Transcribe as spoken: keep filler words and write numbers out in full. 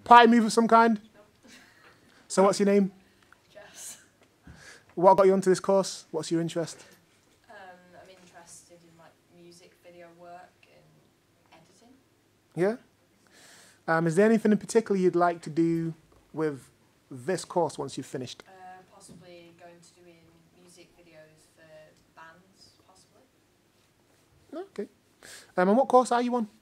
Party move of some kind? So what's your name? Jess. What got you onto this course? What's your interest? Um, I'm interested in like music video work and editing. Yeah? Um, is there anything in particular you'd like to do with this course once you've finished? Uh, possibly going to doing music videos for bands, possibly. Okay. Um, and what course are you on?